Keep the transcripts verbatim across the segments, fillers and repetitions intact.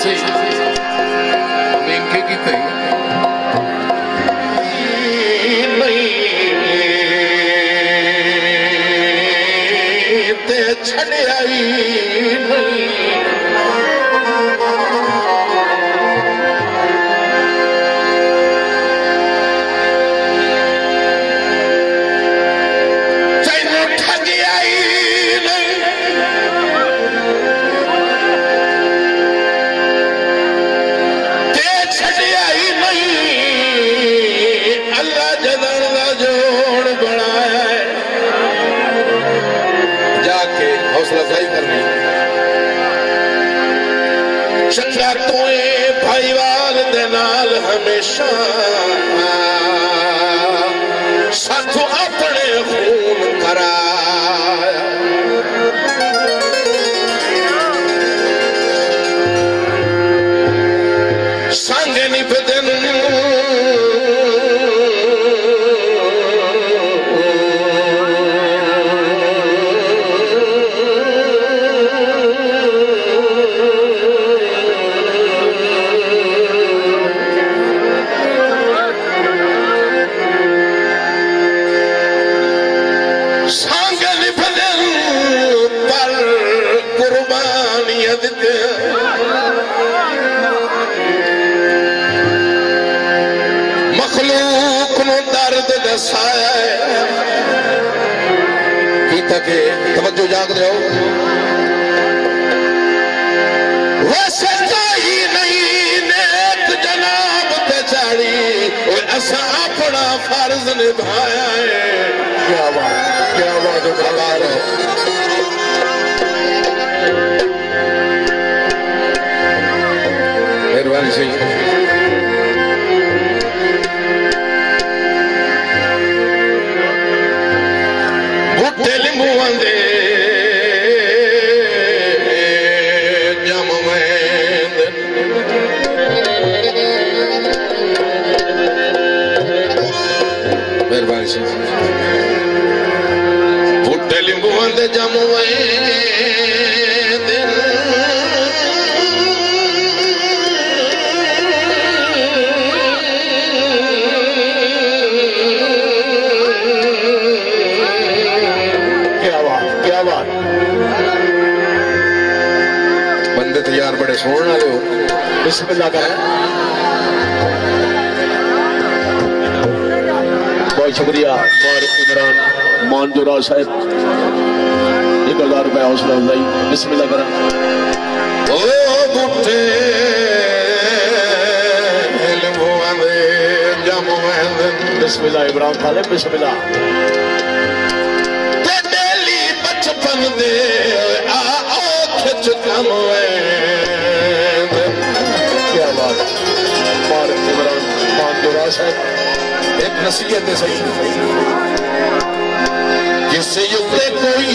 इनके की कही नहीं ते छड़े आई नहीं चंगा तोए भाईवाल दे नाल हमेशा साथों अपने खून कराया संगे निभदन मखलूक नो दर्द दसाया की तक तवज्जो जाग रहे हो वैसे ही नहीं नेक जनाब पे चढ़ी असा अपना फर्ज निभाया है क्या बात क्या बात है मेहरबानी सही बूटे लिंबू आंदे जम मेहरबानी सही बूटे लिंबू आंदे जम बंदे तैयार बड़े सोने वाले हो बिस्मिल्लाह करें बहुत शुक्रिया और इमरान मानजोरा साहब एक हजार रुपया हौसला अफजाई बिस्मिल्लाह करें ओ बूटे बिस्मिल्लाह इमरान खालिद बिस्मिल्लाह तेली बचपन दे क्या बात और इमरान मानजोरा साहब एक नसीहत है सही जिससे युद्ध कोई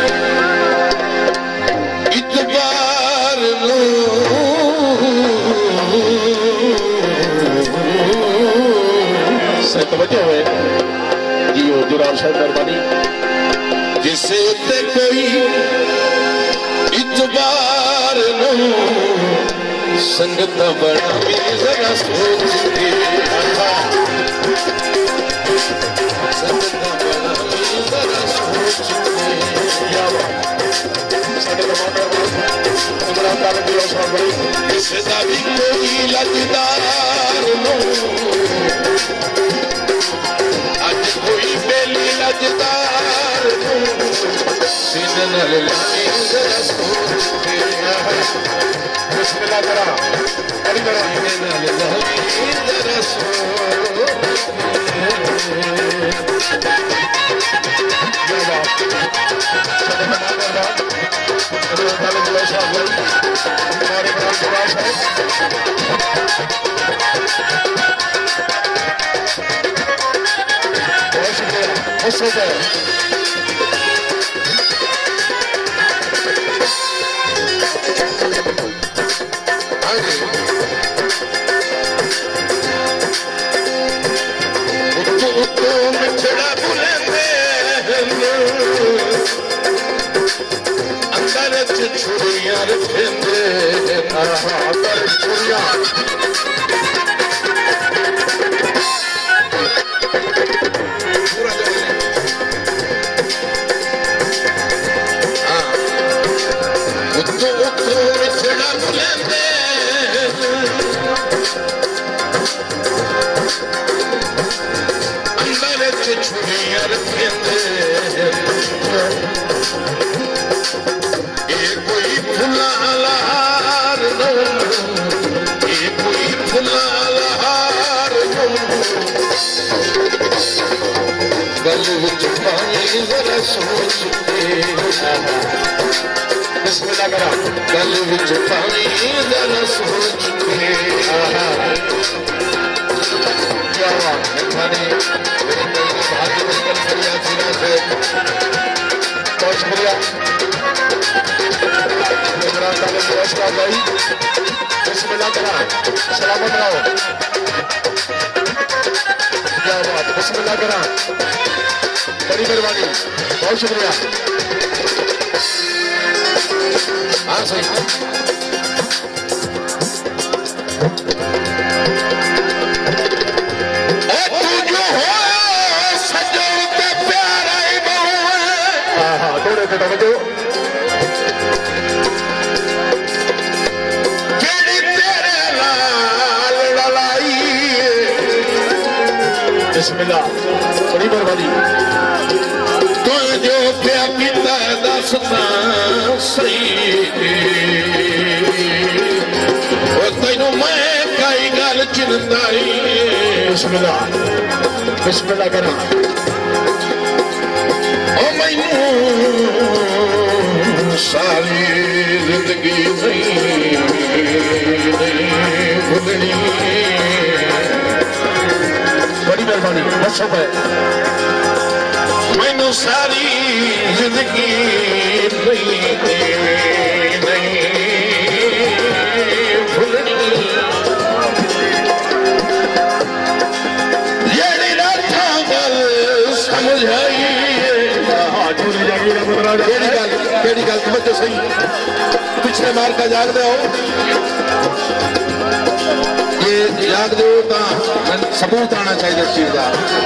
इतबार लो से तवज्जो है जी वो जुरार साहब मेहरबानी जिससे युद्ध कोई इतबार लो संगत बड़ा मेरी जरा सोच संगत बड़ा मेरी जरा सोच सदा भी कोई लजदार लो आज कोई बेली लजदार लो सीनन लगी जरा सोच बिस्मिल्लाह करा बड़ी बड़ा सीनन लगी जरा सोच अंदर छुड़ियां रखेंदे विच पानी जरा सोच के बिस्मिल्लाह करा गल विच पानी जरा सोच के क्या बात मैंने मेरे कई भाग्य मुश्किल फरिया सीना से बहुत शुक्रिया मेरा ताले नमस्कार भाई बिस्मिल्लाह करा सलामत रहो क्या बात बिस्मिल्लाह करा बड़ी मेहरबानी बहुत शुक्रिया हाँ सही बिस्मिल्लाह बड़ी मेहरबानी तो जो प्या पिता दसना सही तेनू मैं कई गल चिंताई बिस्मिल्लाह बिस्मिल्लाह करा ओ मैनू सारी जिंदगी नहीं भुलनी बड़ी मेहरबानी बस है मैनू सारी जिंदगी नहीं नहीं भुलनी जेड़ी रात गल समझ आई केड़ी गल केड़ी गल समझो सही पिछले मार का जाग दे याद दो सबूत आना चाहिए इस चीज का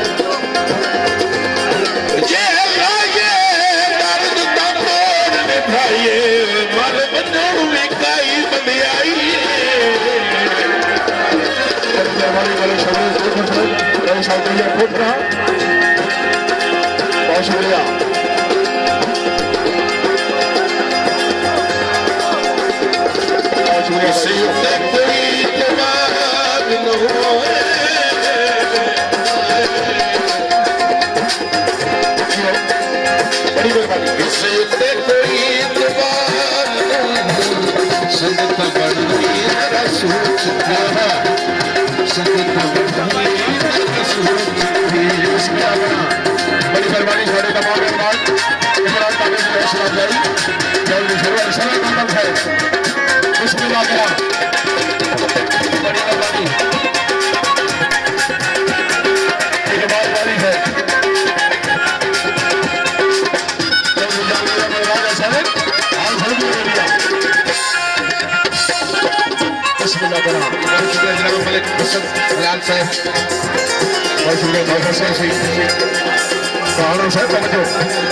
दर्द का तोड़ निभाइए मर बंदों में कई बंदे आई बहुत शुक्रिया बहुत बड़ी मेहरबानी साढ़े तमाम मेहमान इमरान काबिल जल्दी है बिस्मिल्लाह करा बड़ी मेहरबानी इकबाल वाली है बिस्मिल्लाह करा जनाब मलिक हसन लाल साहब बहुत शुक्रिया बहुत हसन सही कहाना साहब समझो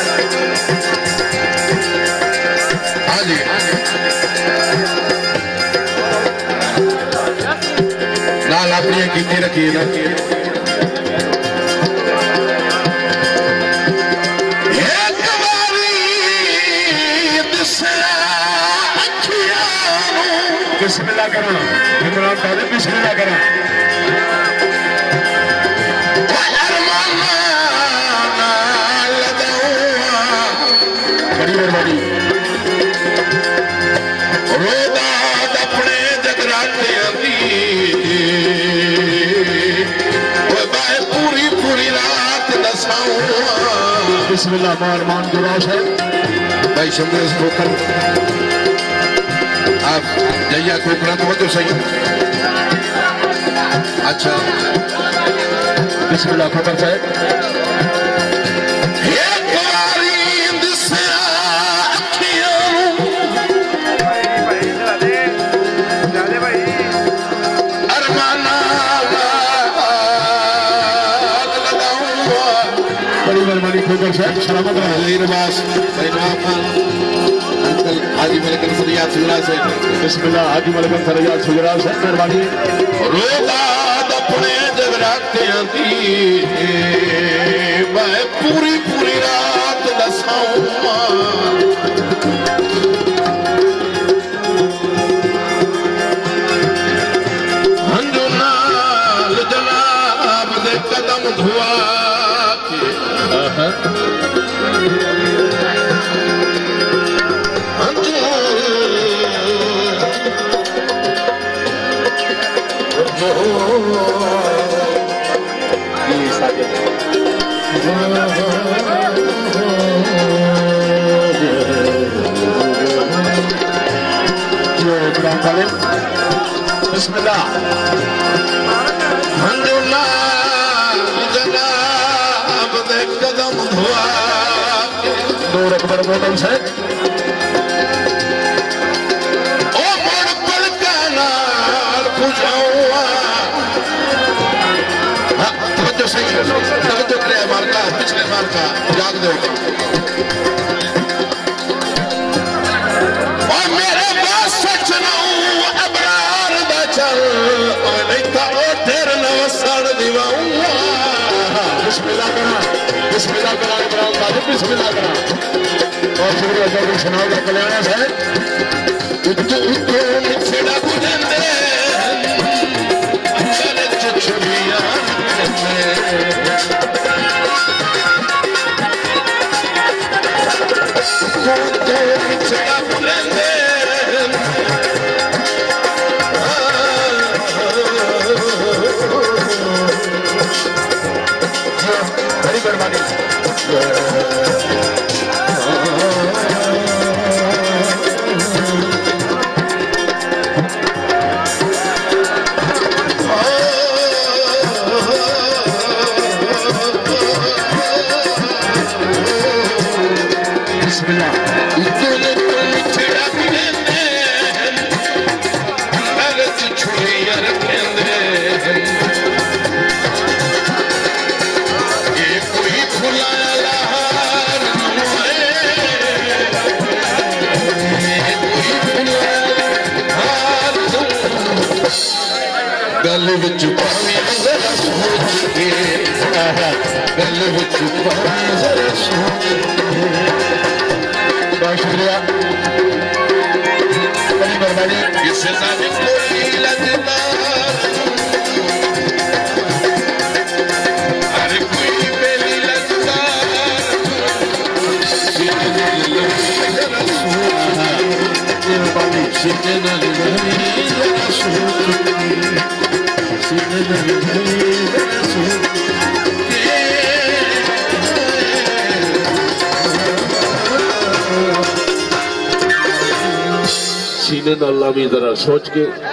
हाँ जी लाल अपनी की रखिए ना बिस्मिल्लाह करा इमरान तालिब बिस्मिल्लाह करा बड़ी मेहरबानी रोदा अपने जगराते पूरी पूरी रात दसाऊं बिस्मिल्लाह मान मान गुराश है भाई शंकर खोखर आप जैया खोखरा तो तो सही अच्छा बिस्मिल्लाह खोखर साहब बड़ी मेहरबानी खोखर साहब सलामत रहे नवाज भाई नवाब अंकल हाजी मलकन फरियाद सुगरा से बिस्मिल्लाह हाजी मलकन फरियाद सुगरा से मेहरबानी रोदा अपने जगराते दी मैं पूरी पूरी रात दसाऊं हंजो नाल जनाब दे कदम धुआ के बिस्मिल्लाह मंजुला जनाब दे कदम धुआ नूर अकबर मोहम्मद से ओ मोड़ पल का नाल पुजाऊआ हां तवज्जो सही है तवज्जो करे मारका पिछले मारका याद दो और मेरे पास सच ना अबरार दा चल ओ नहीं ता ओ तेरे नवसड़ दीवाऊंगा बिस्मिल्लाह करा बिस्मिल्लाह करा इब्राहिम साहब बिस्मिल्लाह करा और शुक्रिया अल्लाह सुनाओ का कल्याण है इत्तो इत्तो मिठड़ा बुलंदे चले चुछड़ियां इत्तो इत्तो मिठड़ा बुलंदे बड़ी मेहरबानी बिस्मिल्लाह इतने तो मिठड़ा पींदे मगज छुड़ियां रखेंदे ये कोई फुलाया लहार नमोए ये कोई फुलाया हार गल विच पावे जरा सोच के गल विच पावे जरा सोच के बहुत शुक्रिया बड़ी मेहरबानी किसे ना कोई लगता हर कोई बेली लगता मेहरबानी सीने ना लगी जरा सोच सीने ना लगी जरा सोच सीने नाल भी जरा सोच के